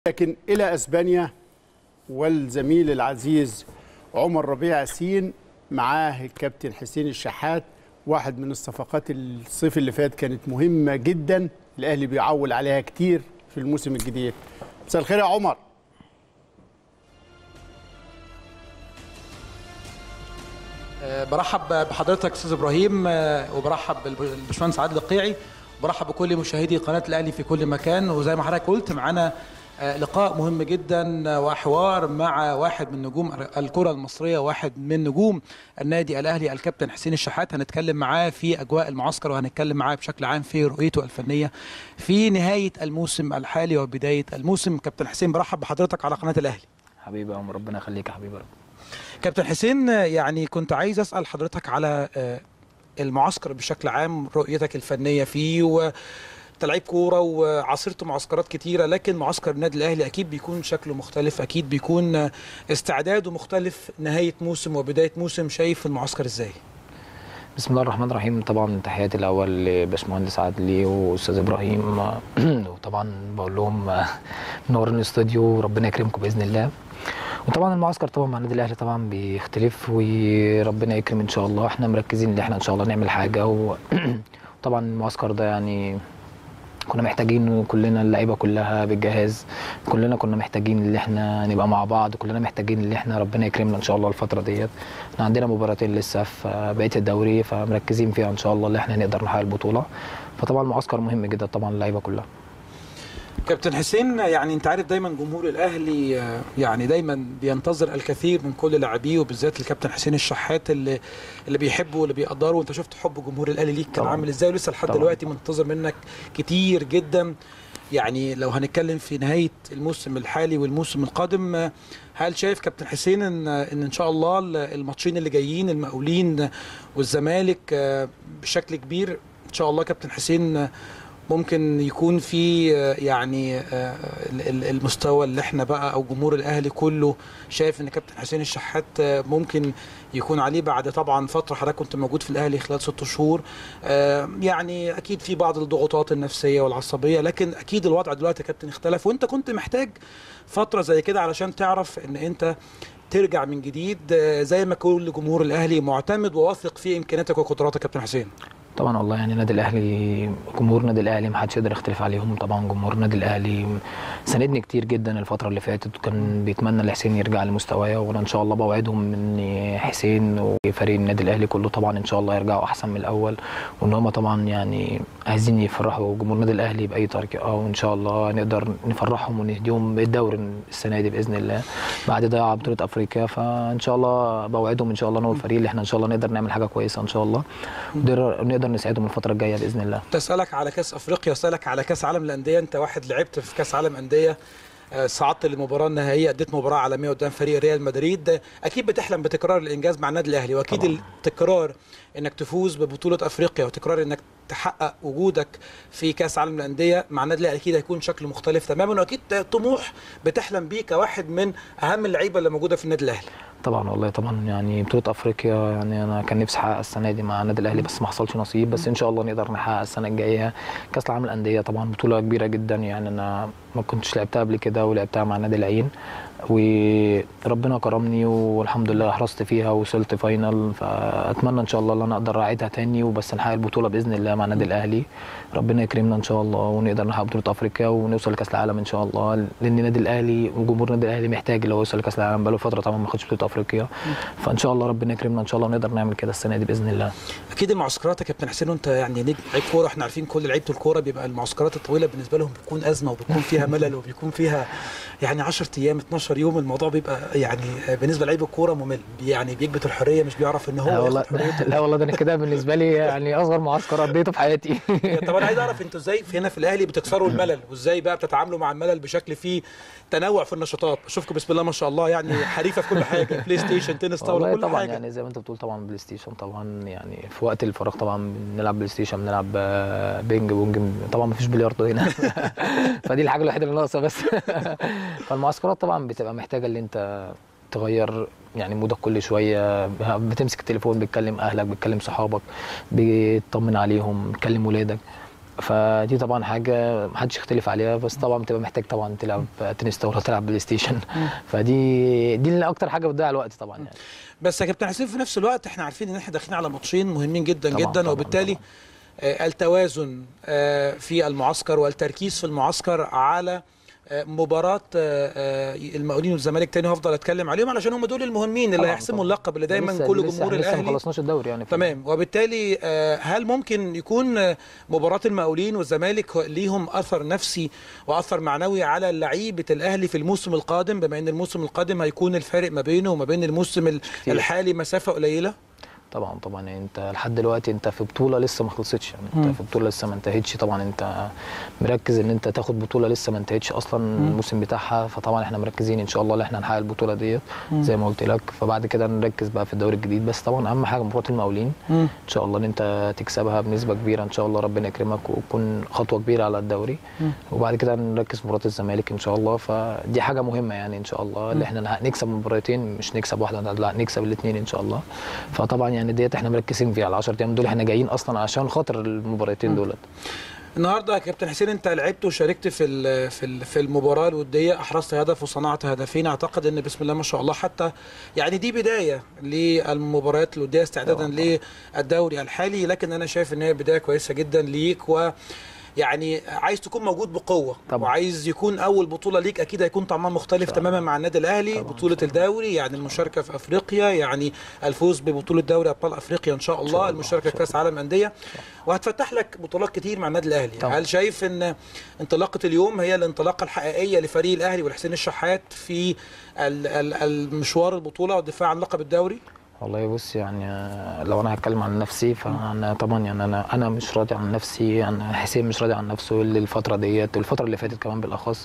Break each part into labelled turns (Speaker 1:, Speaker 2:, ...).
Speaker 1: لكن إلى أسبانيا والزميل العزيز عمر ربيع ياسين معاه الكابتن حسين الشحات. واحد من الصفقات الصيف اللي فات كانت مهمة جدا، الأهلي بيعول عليها كتير في الموسم الجديد. مساء الخير يا عمر.
Speaker 2: برحب بحضرتك استاذ ابراهيم، وبرحب بالباشمهندس عادل القيعي، وبرحب بكل مشاهدي قناه الاهلي في كل مكان. وزي ما حضرتك قلت معانا لقاء مهم جدا وحوار مع واحد من نجوم الكره المصريه، واحد من نجوم النادي الاهلي الكابتن حسين الشحات. هنتكلم معاه في اجواء المعسكر، وهنتكلم معاه بشكل عام في رؤيته الفنيه في نهايه الموسم الحالي وبدايه الموسم. كابتن حسين برحب بحضرتك على قناه الاهلي.
Speaker 3: حبيبي يا عمر، ربنا يخليك يا حبيبي.
Speaker 2: كابتن حسين، يعني كنت عايز أسأل حضرتك على المعسكر بشكل عام، رؤيتك الفنية فيه. وتلعيب كورة وعاصرت معسكرات كتيرة، لكن معسكر النادي الأهلي أكيد بيكون شكله مختلف، أكيد بيكون استعداده مختلف. نهاية موسم وبداية موسم، شايف المعسكر إزاي؟
Speaker 3: بسم الله الرحمن الرحيم. طبعا تحياتي الأول لباشمهندس عادل وأستاذ إبراهيم، وطبعا بقول لهم منورين الاستوديو وربنا يكرمكم بإذن الله. وطبعا المعسكر طبعا مع النادي الاهلي طبعا بيختلف، وربنا يكرم ان شاء الله. احنا مركزين ان احنا ان شاء الله نعمل حاجه وطبعا المعسكر ده يعني كنا محتاجين كلنا، اللعيبه كلها بالجهاز، كلنا كنا محتاجين ان احنا نبقى مع بعض، كلنا محتاجين ان احنا ربنا يكرمنا ان شاء الله الفتره ديت. احنا عندنا مباراتين لسه في بقيه الدوري، فمركزين فيها ان شاء الله ان احنا نقدر نحقق البطوله. فطبعا المعسكر مهم جدا طبعا اللعيبه كلها.
Speaker 2: كابتن حسين، يعني انت عارف دايما جمهور الاهلي يعني دايما بينتظر الكثير من كل لاعبيه، وبالذات الكابتن حسين الشحات اللي بيحبه واللي بيقدره. وانت شفت حب جمهور الاهلي ليك كان عامل ازاي، ولسه لحد دلوقتي منتظر منك كتير جدا. يعني لو هنتكلم في نهايه الموسم الحالي والموسم القادم، هل شايف كابتن حسين ان شاء الله الماتشين اللي جايين، المقاولين والزمالك، بشكل كبير ان شاء الله كابتن حسين ممكن يكون في يعني المستوى اللي احنا بقى او جمهور الاهلي كله شايف ان كابتن حسين الشحات ممكن يكون عليه بعد طبعا فتره؟ حضرتك كنت موجود في الاهلي خلال 6 شهور، يعني اكيد في بعض الضغوطات النفسيه والعصبيه، لكن اكيد الوضع دلوقتي يا كابتن اختلف، وانت كنت محتاج فتره زي كده علشان تعرف ان انت ترجع من جديد زي ما كل جمهور الاهلي معتمد وواثق في امكانياتك وقدراتك. كابتن حسين
Speaker 3: طبعا والله يعني النادي الاهلي، جمهور النادي الاهلي ما حدش يقدر يختلف عليهم. طبعا جمهور النادي الاهلي ساندني كتير جدا الفتره اللي فاتت، وكان بيتمنى لحسين يرجع لمستواه، وانا ان شاء الله بوعدهم ان حسين وفريق النادي الاهلي كله طبعا ان شاء الله يرجعوا احسن من الاول، وان هم طبعا يعني عايزين يفرحوا جمهور النادي الاهلي باي طريقه، وان شاء الله نقدر نفرحهم ونهديهم الدوري السنه دي باذن الله بعد ضياع بطوله افريقيا. فان شاء الله بوعدهم ان شاء الله انا والفريق اللي احنا ان شاء الله نقدر نعمل حاجه كويسه ان شاء الله، نقدر نساعدهم الفتره الجايه باذن الله.
Speaker 2: تسالك على كاس افريقيا، اسالك على كاس عالم الانديه. انت واحد لعبت في كاس عالم انديه، صعدت للمباراه النهائيه، اديت مباراه عالميه قدام فريق ريال مدريد. اكيد بتحلم بتكرار الانجاز مع النادي الاهلي، واكيد طبعا التكرار انك تفوز ببطوله افريقيا، وتكرار انك تحقق وجودك في كاس عالم الانديه مع النادي الاهلي اكيد هيكون شكل مختلف تماما، واكيد طموح بتحلم بيه كواحد من اهم اللعيبه اللي موجوده في النادي الاهلي.
Speaker 3: طبعا والله طبعا يعني بطوله افريقيا يعني انا كان نفسي احقق السنه دي مع النادي الاهلي، بس ما حصلش نصيب، بس ان شاء الله نقدر نحقق السنه الجايه كاس العالم للانديه. طبعا بطوله كبيره جدا، يعني انا ما كنتش لعبتها قبل كده ولعبتها مع نادي العين، وربنا كرمني والحمد لله حرصت فيها ووصلت فاينل. فاتمنى ان شاء الله ان انا اقدر اعيدها تاني وبس نحقق البطوله باذن الله مع النادي الاهلي. ربنا يكرمنا ان شاء الله ونقدر نحقق بطوله افريقيا ونوصل لكاس العالم ان شاء الله، لان النادي الاهلي وجمهور النادي الاهلي محتاج لو يوصل لكاس العالم، بقاله فتره طبعا ما خدش بطوله افريقيا. فان شاء الله ربنا يكرمنا ان شاء الله ونقدر نعمل كده السنه دي باذن الله.
Speaker 2: اكيد المعسكرات يا كابتن حسين، وانت يعني نجم لعيب كوره، احنا عارفين كل لعيبه الكوره بيبقى المعسكرات الطويله بالنسبه لهم بتكون ازمه، وبيكون فيها ملل، وبيكون فيها يعني 10 ايام 12 يوم. الموضوع بيبقى يعني بالنسبه لعيب الكوره ممل، يعني بيكبت الحريه، مش بيعرف ان هو ياخد حريته.
Speaker 3: لا والله ده انا كده بالنسبه لي يعني اصغر معسكر قضيته في حياتي.
Speaker 2: طب انا عايز اعرف انتوا ازاي هنا في الاهلي بتكسروا الملل، وازاي بقى بتتعاملوا مع الملل بشكل فيه تنوع في النشاطات؟ بشوفكم بسم الله ما شاء الله يعني حريفه في كل حاجه، بلاي ستيشن، تنس طاوله، كل
Speaker 3: طبعا
Speaker 2: حاجه.
Speaker 3: يعني زي ما انت بتقول طبعا بلاي ستيشن، طبعا يعني في وقت الفراغ طبعا بنلعب بلاي ستيشن، بنلعب بينج بونج، طبعا ما فيش بلياردو هنا فدي الحاجه الوحيده اللي ناقصه بس فالمعسكرات طبعا بتبقى محتاجه ان انت تغير يعني مودك كل شويه، بتمسك التليفون بتكلم اهلك، بتكلم صحابك، بتطمن عليهم، بتكلم ولادك. فدي طبعا حاجه محدش يختلف عليها، بس طبعا بتبقى محتاج طبعا تلعب تنس طاوله، تلعب بلاي ستيشن. دي اللي اكتر حاجه بتضيع الوقت طبعا يعني.
Speaker 2: بس يا كابتن حسين في نفس الوقت احنا عارفين ان احنا داخلين على ماتشين مهمين جدا طبعًا جدا، وبالتالي التوازن في المعسكر والتركيز في المعسكر على مباراة المقاولين والزمالك تاني هفضل اتكلم عليهم علشان هم دول المهمين اللي هيحسموا اللقب اللي دايما كل جمهور الاهلي
Speaker 3: لسه ما خلصناش الدوري يعني.
Speaker 2: تمام. وبالتالي هل ممكن يكون مباراة المقاولين والزمالك ليهم اثر نفسي واثر معنوي على لعيبة الاهلي في الموسم القادم، بما ان الموسم القادم هيكون الفارق ما بينه وما بين الموسم الحالي مسافة قليلة؟
Speaker 3: طبعا يعني انت لحد دلوقتي انت في بطوله لسه ما خلصتش يعني. انت في بطوله لسه ما انتهتش، طبعا انت مركز ان انت تاخد بطوله لسه ما انتهتش اصلا الموسم بتاعها، فطبعا احنا مركزين ان شاء الله ان احنا نحقق البطوله ديت زي ما قلت لك، فبعد كده نركز بقى في الدوري الجديد. بس طبعا اهم حاجه مباراه المقاولين ان شاء الله ان انت تكسبها بنسبه كبيره ان شاء الله، ربنا يكرمك وتكون خطوه كبيره على الدوري. وبعد كده نركز في مباراه الزمالك ان شاء الله، فدي حاجه مهمه يعني ان شاء الله اللي احنا نكسب مباراتين، مش نكسب واحده، لا نكسب الاثنين ان شاء الله. فطبعا يعني ديت احنا مركزين فيها على 10 ايام دول، احنا جايين اصلا عشان خاطر المباراتين دولت.
Speaker 2: النهارده يا كابتن حسين انت لعبت وشاركت في المباراه الوديه، احرزت هدف وصنعت هدفين، اعتقد ان بسم الله ما شاء الله حتى يعني دي بدايه للمباريات الوديه استعدادا للدوري الحالي، لكن انا شايف ان هي بدايه كويسه جدا ليك، و يعني عايز تكون موجود بقوه طبعا. وعايز يكون اول بطوله ليك اكيد هيكون طعمها مختلف تماما مع النادي الاهلي طبعا. بطوله الدوري يعني المشاركه في افريقيا، يعني الفوز ببطوله دوري ابطال افريقيا ان شاء الله، المشاركه في كاس عالم انديه، وهتفتح لك بطولات كتير مع النادي الاهلي طبعا. هل شايف ان انطلاقه اليوم هي الانطلاقه الحقيقيه لفريق الاهلي والحسين الشحات في المشوار البطوله والدفاع عن لقب الدوري؟
Speaker 3: والله بص يعني لو انا هتكلم عن نفسي فانا طبعا يعني انا مش راضي عن نفسي، انا حسين مش راضي عن نفسه الفتره ديت والفتره اللي فاتت كمان بالاخص،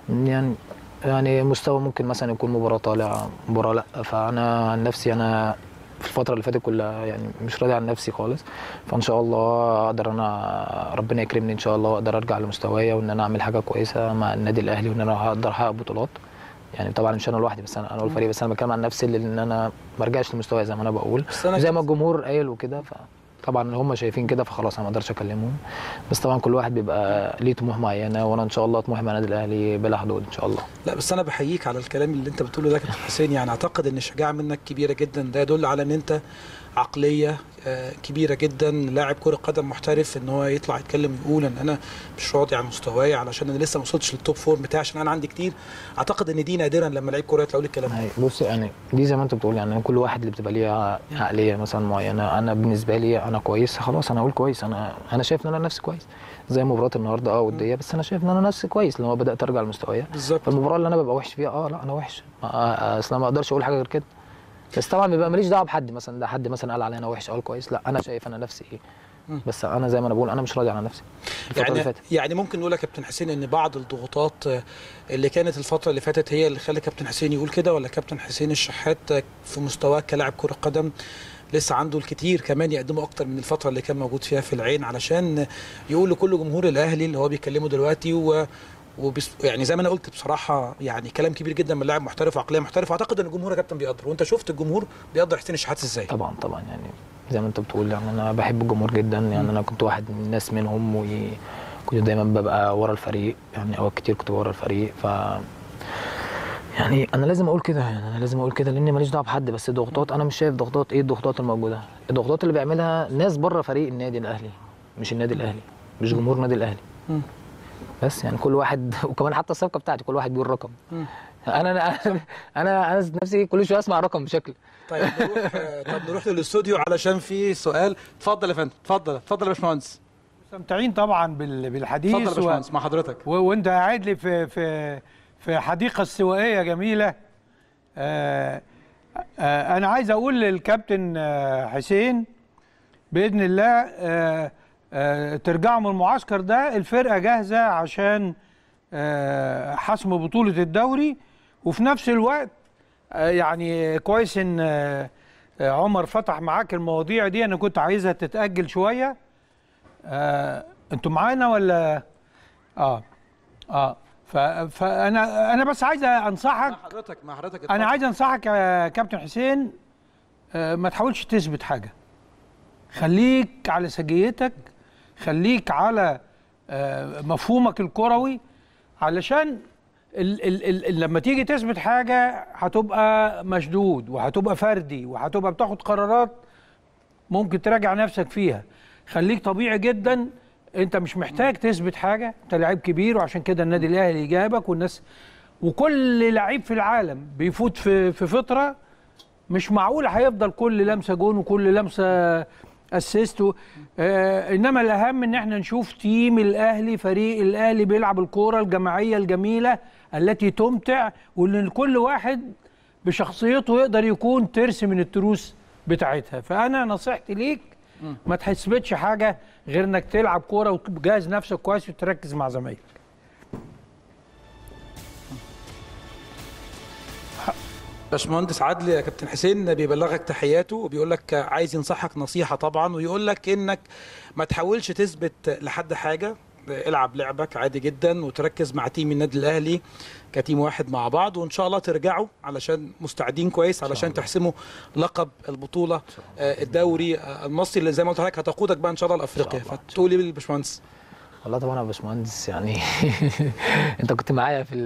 Speaker 3: يعني مستوى ممكن مثلا يكون مباراه طالع مباراه لا، فانا عن نفسي انا في الفتره اللي فاتت كلها يعني مش راضي عن نفسي خالص، فان شاء الله اقدر انا ربنا يكرمني ان شاء الله واقدر ارجع لمستوايا وان انا اعمل حاجه كويسه مع النادي الاهلي وان انا هقدر احقق بطولات. يعني طبعا مش انا لوحدي، بس انا والفريق، بس انا بتكلم عن نفسي لان انا ما ارجعش لمستواي زي ما انا بقول زي ما الجمهور قايل وكده، فطبعا هم شايفين كده فخلاص انا ما اقدرش اكلمهم، بس طبعا كل واحد بيبقى ليه طموح معينه، وانا ان شاء الله طموحي مع النادي الاهلي بلا حدود ان شاء الله.
Speaker 2: لا بس انا بحييك على الكلام اللي انت بتقوله ده يا كابتن حسين، يعني اعتقد ان الشجاعه منك كبيره جدا، ده يدل على ان انت عقليه كبيره جدا، لاعب كره قدم محترف، ان هو يطلع يتكلم ويقول ان انا مش راضي عن مستواي علشان انا لسه ما وصلتش للتوب فورم بتاعي عشان انا عندي كتير. اعتقد ان دي نادرا لما لعيب كوره يطلع يقول الكلام ده.
Speaker 3: بص يعني دي زي ما انت بتقول، يعني كل واحد اللي بتبقى ليه عقليه مثلا معينه، انا بالنسبه لي انا كويس خلاص انا اقول كويس، انا شايف ان انا نفسي كويس زي مباراه النهارده وديه، بس انا شايف ان انا نفسي كويس لما بدات ارجع لمستوايا بالظبط. فالمباراه اللي انا ببقى وحش فيها لا انا وحش، اصلا ما اقدرش اقول حاجه غير كده، بس طبعا بيبقى ماليش دعوه بحد مثلا، ده حد مثلا قال عليا انا وحش او كويس، لا انا شايف انا نفسي ايه، بس انا زي ما انا بقول انا مش راضي عن نفسي
Speaker 2: يعني ممكن نقول يا كابتن حسين ان بعض الضغوطات اللي كانت الفتره اللي فاتت هي اللي خلت كابتن حسين يقول كده، ولا كابتن حسين الشحات في مستواه كلاعب كره قدم لسه عنده الكتير كمان يقدمه اكتر من الفتره اللي كان موجود فيها في العين علشان يقول لكل جمهور الاهلي اللي هو بيكلمه دلوقتي يعني زي ما انا قلت بصراحه يعني كلام كبير جدا من لاعب محترف وعقليه محترفه، اعتقد ان الجمهور يا كابتن بيقدر، وانت شفت الجمهور بيقدر حسين الشحات ازاي؟
Speaker 3: طبعا يعني زي ما انت بتقول، يعني انا بحب الجمهور جدا، يعني انا كنت واحد من الناس منهم، وكنت دايما ببقى ورا الفريق، يعني اوقات كتير كنت ورا الفريق، يعني انا لازم اقول كده، يعني انا لازم اقول كده لاني ماليش دعوه بحد، بس ضغوطات انا مش شايف ضغوطات ايه الضغوطات الموجوده، الضغوطات اللي بيعملها ناس بره فريق النادي الاهلي، مش النادي الاهلي، مش جمهور النادي الاهلي. بس يعني كل واحد، وكمان حتى الصفقه بتاعتي كل واحد بيقول رقم، انا نفسي كل شويه اسمع رقم بشكل.
Speaker 2: طيب نروح للاستوديو علشان في سؤال. اتفضل يا فندم، اتفضل يا باشمهندس.
Speaker 4: مستمتعين طبعا بالحديث.
Speaker 2: اتفضل يا باشمهندس مع حضرتك.
Speaker 4: وانت قاعد لي في حديقه استوائيه جميله. انا عايز اقول للكابتن حسين باذن الله ترجعوا من المعسكر ده الفرقه جاهزه عشان حسم بطوله الدوري، وفي نفس الوقت يعني كويس ان عمر فتح معاك المواضيع دي، انا كنت عايزها تتاجل شويه. انتوا معانا ولا فانا بس عايز انصحك
Speaker 2: مع حضرتك
Speaker 4: انا عايز انصحك يا كابتن حسين، ما تحاولش تثبت حاجه، خليك على سجيتك، خليك على مفهومك الكروي، علشان لما تيجي تثبت حاجه هتبقى مشدود وهتبقى فردي وهتبقى بتاخد قرارات ممكن تراجع نفسك فيها. خليك طبيعي جدا، انت مش محتاج تثبت حاجه، انت لعيب كبير، وعشان كده النادي الاهلي جابك. والناس وكل لعيب في العالم بيفوت في فتره مش معقول هيفضل كل لمسه جون وكل لمسه اسيست. انما الاهم ان احنا نشوف تيم الاهلي، فريق الاهلي بيلعب الكوره الجماعيه الجميله التي تمتع، وان كل واحد بشخصيته يقدر يكون ترس من التروس بتاعتها. فانا نصيحتي ليك ما تحسبتش حاجه غير انك تلعب كوره وتجهز نفسك كويس وتركز مع زمايلك.
Speaker 2: باشمهندس عادل يا كابتن حسين بيبلغك تحياته وبيقول لك عايز ينصحك نصيحه طبعا، ويقول لك انك ما تحاولش تثبت لحد حاجه، العب لعبك عادي جدا وتركز مع تيم النادي الاهلي كتيم واحد مع بعض، وان شاء الله ترجعوا علشان مستعدين كويس علشان تحسموا لقب البطوله الدوري المصري اللي زي ما قلت لحضرتك هتقودك بقى ان شاء الله لافريقيا. فتقول ايه للباشمهندس؟
Speaker 3: والله طبعا يا باشمهندس يعني انت كنت معايا في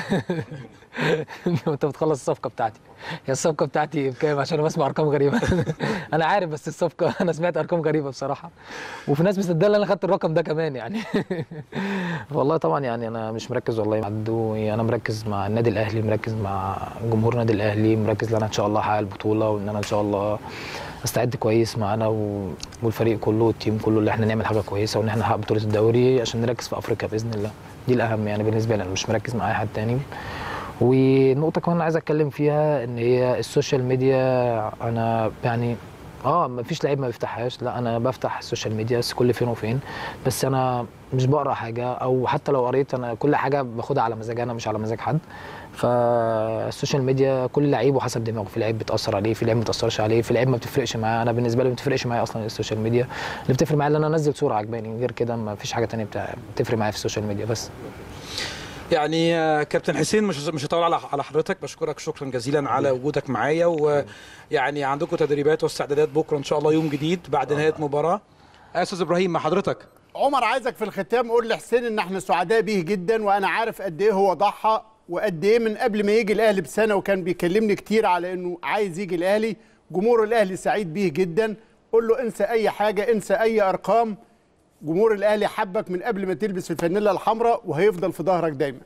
Speaker 3: وانت بتخلص الصفقه بتاعتي. هي الصفقه بتاعتي بكام؟ عشان انا بسمع ارقام غريبه. انا عارف، بس الصفقه انا سمعت ارقام غريبه بصراحه، وفي ناس مصدقه ان انا خدت الرقم ده كمان يعني. والله طبعا يعني انا مش مركز والله مع انا مركز مع النادي الاهلي، مركز مع جمهور النادي الاهلي، مركز ان انا ان شاء الله احقق البطوله، وان انا ان شاء الله استعد كويس معانا والفريق كله والتيم كله اللي احنا نعمل حاجه كويسه، وان احنا نحقق بطوله الدوري عشان نركز في افريقيا باذن الله. دي الاهم يعني بالنسبه لي، انا مش مركز مع اي حد تاني. ونقطه كمان عايز اتكلم فيها ان هي السوشيال ميديا. انا يعني ما فيش لعيب ما بيفتحهاش، لا انا بفتح السوشيال ميديا بس كل فين وفين، بس انا مش بقرا حاجه، او حتى لو قريت انا كل حاجه باخدها على مزاج انا مش على مزاج حد. فالسوشيال ميديا كل لعيب وحسب دماغه، في لعيب بتاثر عليه، في لعيب ما بتاثرش عليه، في لعيب ما بتفرقش معاه. انا بالنسبه لي ما بتفرقش معايا اصلا السوشيال ميديا، اللي بتفرق معايا ان انا انزل صوره عجباني، غير كده ما فيش حاجه ثانيه بتفرق معايا في السوشيال ميديا بس.
Speaker 2: يعني كابتن حسين مش هطول على حضرتك، بشكرك شكرا جزيلا على وجودك معايا، ويعني عندكم تدريبات واستعدادات بكره ان شاء الله يوم جديد بعد نهايه مباراه. استاذ ابراهيم مع حضرتك.
Speaker 1: عمر عايزك في الختام قول لحسين ان احنا سعداء بيه جدا، وانا عارف قد ايه هو ضحى وقد ايه من قبل ما يجي الاهلي بسنه وكان بيكلمني كتير على انه عايز يجي الاهلي. جمهور الاهلي سعيد بيه جدا. قول له انسى اي حاجه، انسى اي ارقام. جمهور الاهلي حبك من قبل ما تلبس الفانيلا الحمراء وهيفضل في ظهرك دايما.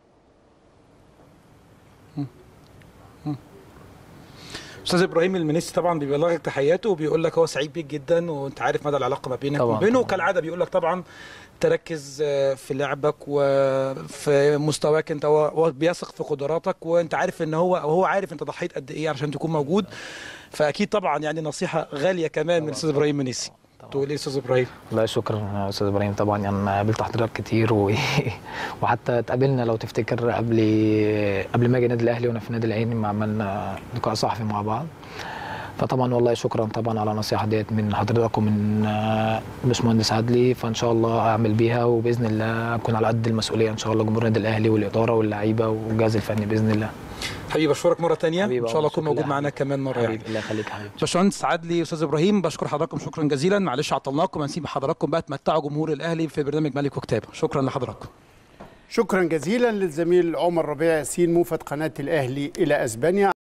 Speaker 2: استاذ ابراهيم المنيسي طبعا بيبلغك تحياته وبيقول لك هو سعيد بيك جدا، وانت عارف مدى العلاقه ما بينك وبينه، وكالعاده بيقول لك طبعا تركز في لعبك وفي مستواك انت، هو بيثق في قدراتك، وانت عارف ان هو عارف انت ضحيت قد ايه عشان تكون موجود. فاكيد طبعا يعني نصيحه غاليه كمان من الاستاذ ابراهيم المنيسي. تقول ايه استاذ ابراهيم؟
Speaker 3: لا شكرا يا استاذ ابراهيم. طبعا يعني انا قابلت حضرتك كتير وحتى اتقابلنا لو تفتكر قبل ما اجي النادي الاهلي وانا في النادي العيني ما عملنا لقاء صحفي مع بعض. فطبعا والله شكرا طبعا على النصيحه ديت من حضرتك ومن باشمهندس عدلي، فان شاء الله اعمل بيها وباذن الله اكون على قد المسؤوليه ان شاء الله، جمهور النادي الاهلي والاداره واللعيبه والجهاز الفني باذن الله.
Speaker 2: حبيبي بشكرك مره ثانيه، ان شاء الله اكون موجود معانا كمان مره.
Speaker 3: حبيبي الله يخليك حبيبي.
Speaker 2: باشمهندس عدلي استاذ ابراهيم بشكر حضراتكم شكرا جزيلا، معلش عطلناكم، هنسيب حضراتكم بقى تمتعوا جمهور الاهلي في برنامج ملك وكتابه. شكرا لحضراتكم.
Speaker 1: شكرا جزيلا للزميل عمر ربيع ياسين موفد قناه الاهلي الى اسبانيا.